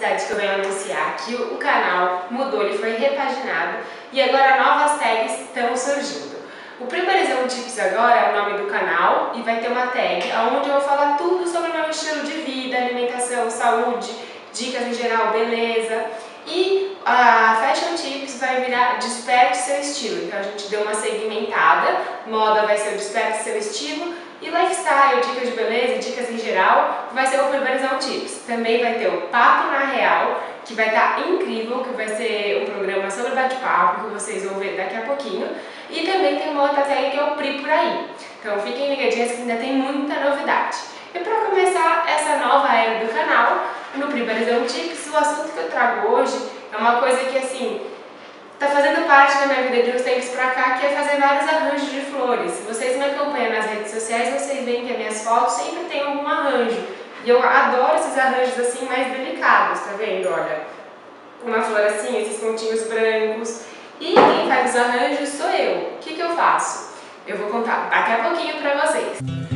necessidade que eu venho anunciar que o canal mudou, ele foi repaginado e agora novas tags estão surgindo. O Preparizão Tips agora é o nome do canal e vai ter uma tag onde eu vou falar tudo sobre o meu estilo de vida, alimentação, saúde, dicas em geral, beleza. E a Fashion Tips vai virar Desperte Seu Estilo, então a gente deu uma segmentada, moda vai ser o Desperte Seu Estilo e lifestyle, dicas de beleza, dicas em geral, vai ser o Preparizão Tips. Também vai ter o Papo na Real, que vai estar incrível, que vai ser um programa sobre bate-papo, que vocês vão ver daqui a pouquinho. E também tem uma outra tag que é o Pri Por Aí. Então fiquem ligadinhos que ainda tem muita novidade. E para começar essa nova era do canal, no Preparizão Tips, o assunto que eu trago hoje é uma coisa que assim, tá fazendo parte da minha vida de uns tempos pra cá, que é fazer vários arranjos de flores. Se vocês me acompanham nas redes sociais, vocês veem que as minhas fotos sempre tem algum arranjo. E eu adoro esses arranjos assim mais delicados, tá vendo? Olha, uma flor assim, esses pontinhos brancos. E quem faz os arranjos sou eu. O que eu faço? Eu vou contar daqui a pouquinho pra vocês.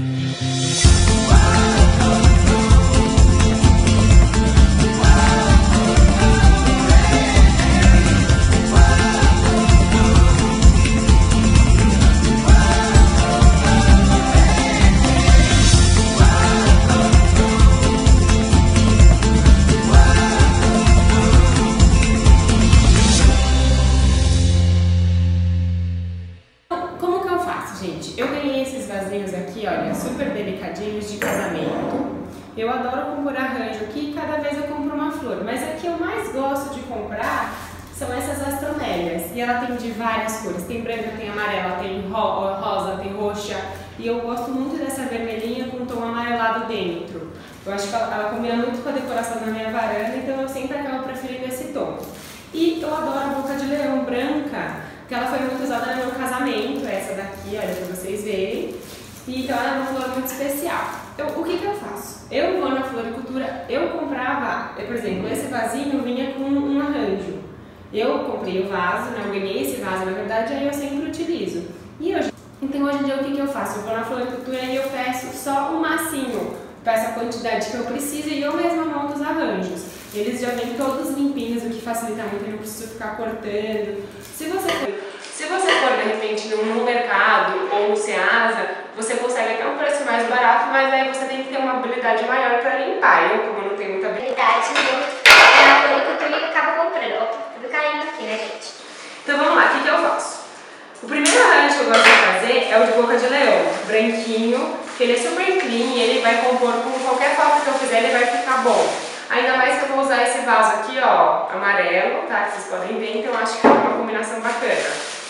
Gente, eu ganhei esses vasinhos aqui, olha, super delicadinhos de casamento. Eu adoro comprar arranjo aqui e cada vez eu compro uma flor. Mas a que eu mais gosto de comprar são essas astromélias. E ela tem de várias cores. Tem branca, tem amarela, tem rosa, tem roxa. E eu gosto muito dessa vermelhinha com tom amarelado dentro. Eu acho que ela combina muito com a decoração da minha varanda, então eu sempre acabo preferindo esse tom. E eu adoro a boca de leão branca, que ela foi muito usada no meu casamento, essa daqui, olha, pra vocês verem. E então ela é uma flor muito especial. Então, o que eu faço? Eu vou na floricultura, eu comprava, por exemplo, esse vasinho vinha com um arranjo. Eu comprei o vaso, né, eu ganhei esse vaso, na verdade, aí eu sempre utilizo. Então hoje em dia o que eu faço? Eu vou na floricultura e eu peço só um massinho, peço a quantidade que eu preciso e eu mesma monto os arranjos. Eles já vêm todos limpinhos, o que facilita muito, eu não preciso ficar cortando. Se você for de repente no mercado ou no Ceasa, você consegue até um preço mais barato, mas aí você tem que ter uma habilidade maior para limpar. Eu, como não tenho muita habilidade, na floricultura eu acabo comprando. Ó, tudo caindo aqui, né, gente? Então vamos lá, o que eu faço? O primeiro arranjo que eu gosto de fazer é o de boca de leão, branquinho, que ele é super clean e ele vai compor com qualquer foto que eu fizer, ele vai ficar bom. Ainda mais que eu vou usar esse vaso aqui, ó, amarelo, tá? Que vocês podem ver, então eu acho que é uma combinação bacana.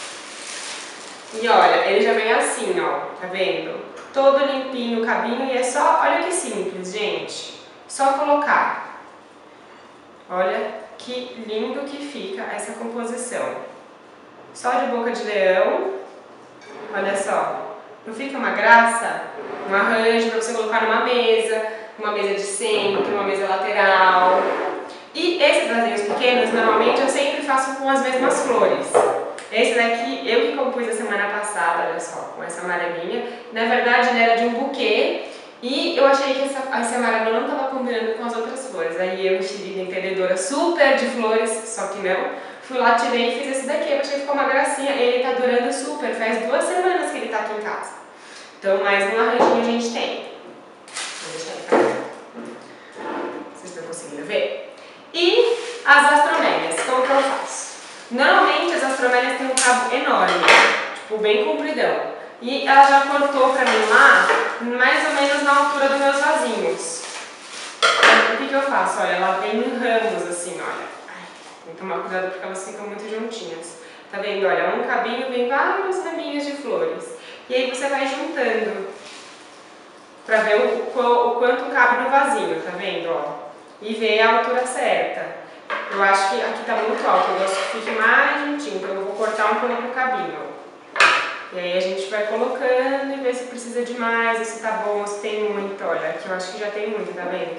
E olha, ele já vem assim, ó, tá vendo? Todo limpinho, cabinho, e é só, olha que simples, gente. Só colocar. Olha que lindo que fica essa composição. Só de boca de leão, olha só. Não fica uma graça? Um arranjo pra você colocar numa mesa de centro, uma mesa lateral. E esses vasinhos pequenos, normalmente eu sempre faço com as mesmas flores. Esse daqui eu que compus a semana passada, olha só, com essa amarelinha. Na verdade ele era de um buquê e eu achei que esse amarelo não estava combinando com as outras flores. Aí eu enchi de entendedora super de flores, só que não. Fui lá, tirei e fiz esse daqui, eu achei que ficou uma gracinha. Ele tá durando super, faz 2 semanas que ele tá aqui em casa. Então mais um arranjinho a gente tem. Vou deixar ele pra cá. Vocês estão conseguindo ver? E as astromélias, como que eu faço? Normalmente as astromélias têm um cabo enorme, tipo bem compridão. E ela já cortou pra mim lá, mais ou menos na altura dos meus vasinhos. O que eu faço? Olha, ela vem em ramos assim, olha. Tem que tomar cuidado porque elas ficam muito juntinhas. Tá vendo? Olha, um cabinho vem vários raminhos de flores. E aí você vai juntando pra ver o quanto cabe no vasinho, tá vendo? Ó, e ver a altura certa. Eu acho que aqui tá muito alto, eu gosto que fique mais juntinho, então eu vou cortar um pouco o cabinho. E aí a gente vai colocando e ver se precisa de mais, ou se tá bom, ou se tem muito. Olha, aqui eu acho que já tem muito, tá vendo?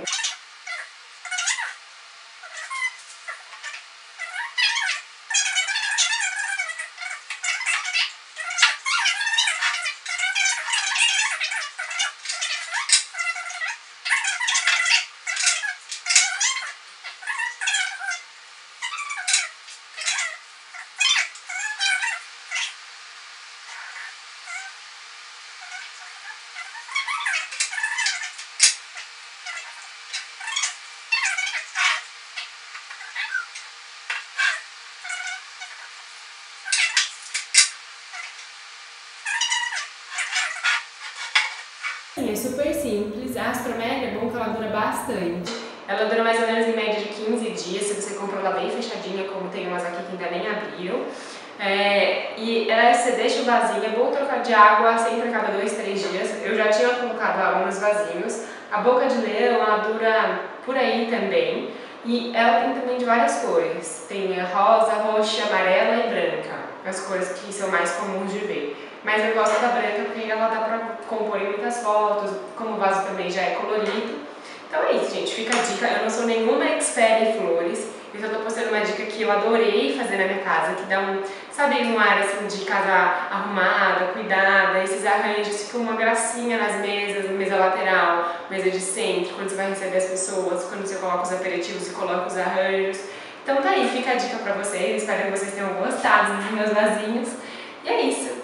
É super simples, a Astromélia é bom que ela dura bastante. Ela dura mais ou menos em média de 15 dias, se você comprou ela bem fechadinha, como tem umas aqui que ainda nem abriram. E ela, você deixa o vasinho, é bom trocar de água sempre a cada 2, 3 dias. Eu já tinha colocado água nos vasinhos. A boca de leão, ela dura por aí também. E ela tem também de várias cores. Tem rosa, roxa, amarela e branca. As cores que são mais comuns de ver. Mas eu gosto da branca porque ela dá pra compor em muitas fotos. Como o vaso também já é colorido. Então é isso, gente. Fica a dica. Eu não sou nenhuma expert em flores. Eu só tô postando uma dica que eu adorei fazer na minha casa. Que dá um ar assim de casa arrumada, cuidada. Esses arranjos, ficam uma gracinha nas mesas, mesa lateral, mesa de centro, quando você vai receber as pessoas, quando você coloca os aperitivos e coloca os arranjos. Então tá aí, fica a dica pra vocês. Espero que vocês tenham gostado dos meus vasinhos. E é isso.